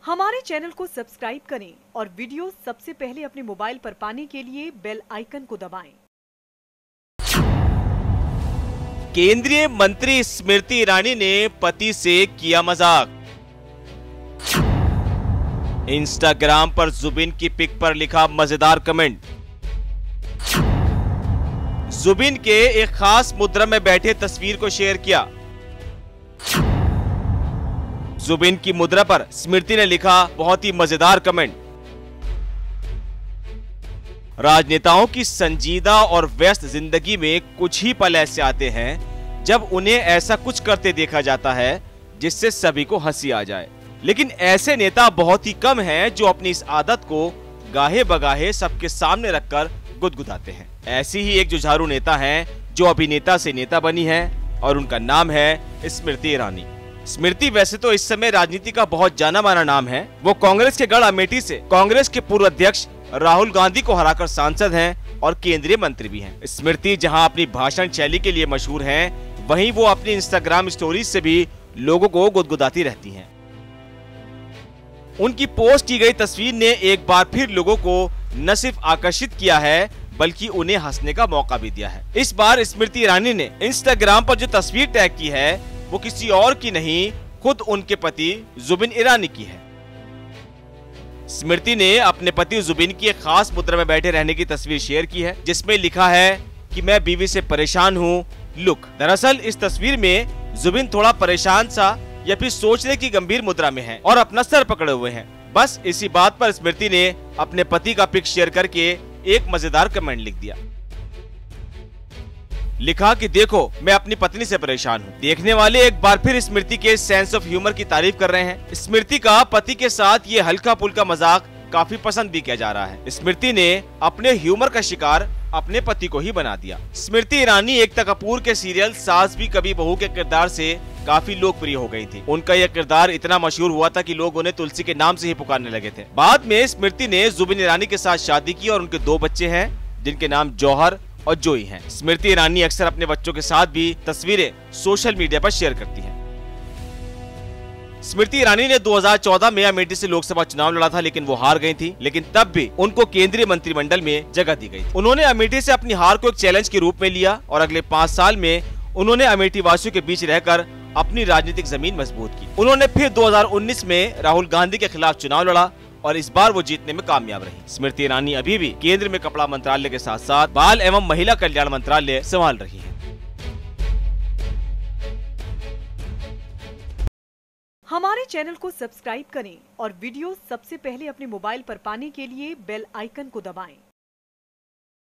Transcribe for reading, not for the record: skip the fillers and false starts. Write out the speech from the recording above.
हमारे चैनल को सब्सक्राइब करें और वीडियो सबसे पहले अपने मोबाइल पर पाने के लिए बेल आइकन को दबाएं। केंद्रीय मंत्री स्मृति ईरानी ने पति से किया मजाक। इंस्टाग्राम पर जुबिन की पिक पर लिखा मजेदार कमेंट। जुबिन के एक खास मुद्रा में बैठे तस्वीर को शेयर किया। जुबिन की मुद्रा पर स्मृति ने लिखा बहुत ही मजेदार कमेंट। राजनेताओं की संजीदा और व्यस्त जिंदगी में कुछ ही पल ऐसे आते हैं जब उन्हें ऐसा कुछ करते देखा जाता है जिससे सभी को हंसी आ जाए, लेकिन ऐसे नेता बहुत ही कम हैं जो अपनी इस आदत को गाहे बगाहे सबके सामने रखकर गुदगुदाते हैं। ऐसी ही एक जुझारू नेता हैं जो अभिनेता से नेता बनी है और उनका नाम है स्मृति ईरानी। स्मृति वैसे तो इस समय राजनीति का बहुत जाना माना नाम है। वो कांग्रेस के गढ़ अमेठी से कांग्रेस के पूर्व अध्यक्ष राहुल गांधी को हराकर सांसद हैं और केंद्रीय मंत्री भी हैं। स्मृति जहां अपनी भाषण शैली के लिए मशहूर हैं, वहीं वो अपनी इंस्टाग्राम स्टोरीज से भी लोगों को गुदगुदाती रहती हैं। उनकी पोस्ट की गई तस्वीर ने एक बार फिर लोगों को न सिर्फ आकर्षित किया है बल्कि उन्हें हंसने का मौका भी दिया है। इस बार स्मृति ईरानी ने इंस्टाग्राम पर जो तस्वीर टैग की है वो किसी और की नहीं, खुद उनके पति जुबिन ईरानी की है। स्मृति ने अपने पति जुबिन की एक खास मुद्रा में बैठे रहने की तस्वीर शेयर की है, जिसमें लिखा है कि मैं बीवी से परेशान हूँ, लुक। दरअसल इस तस्वीर में जुबिन थोड़ा परेशान सा या फिर सोचने की गंभीर मुद्रा में है और अपना सर पकड़े हुए हैं। बस इसी बात पर स्मृति ने अपने पति का पिक शेयर करके एक मजेदार कमेंट लिख दिया। लिखा कि देखो मैं अपनी पत्नी से परेशान हूँ। देखने वाले एक बार फिर स्मृति के सेंस ऑफ ह्यूमर की तारीफ कर रहे हैं। स्मृति का पति के साथ ये हल्का फुल्का मजाक काफी पसंद भी किया जा रहा है। स्मृति ने अपने ह्यूमर का शिकार अपने पति को ही बना दिया। स्मृति ईरानी एकता कपूर के सीरियल सास भी कभी बहू के किरदार से काफी लोकप्रिय हो गई थी। उनका यह किरदार इतना मशहूर हुआ था कि लोग उन्हें तुलसी के नाम से ही पुकारने लगे थे। बाद में स्मृति ने जुबिन ईरानी के साथ शादी की और उनके 2 बच्चे हैं जिनके नाम जौहर और जोई हैं। स्मृति ईरानी अक्सर अपने बच्चों के साथ भी तस्वीरें सोशल मीडिया पर शेयर करती हैं। स्मृति ईरानी ने 2014 में अमेठी से लोकसभा चुनाव लड़ा था, लेकिन वो हार गई थी। लेकिन तब भी उनको केंद्रीय मंत्रिमंडल में जगह दी गई। उन्होंने अमेठी से अपनी हार को एक चैलेंज के रूप में लिया और अगले 5 साल में उन्होंने अमेठी वासियों के बीच रहकर अपनी राजनीतिक जमीन मजबूत की। उन्होंने फिर 2019 में राहुल गांधी के खिलाफ चुनाव लड़ा और इस बार वो जीतने में कामयाब रही। स्मृति ईरानी अभी भी केंद्र में कपड़ा मंत्रालय के साथ साथ बाल एवं महिला कल्याण मंत्रालय संभाल रही है। हमारे चैनल को सब्सक्राइब करें और वीडियो सबसे पहले अपने मोबाइल पर पाने के लिए बेल आइकन को दबाएं।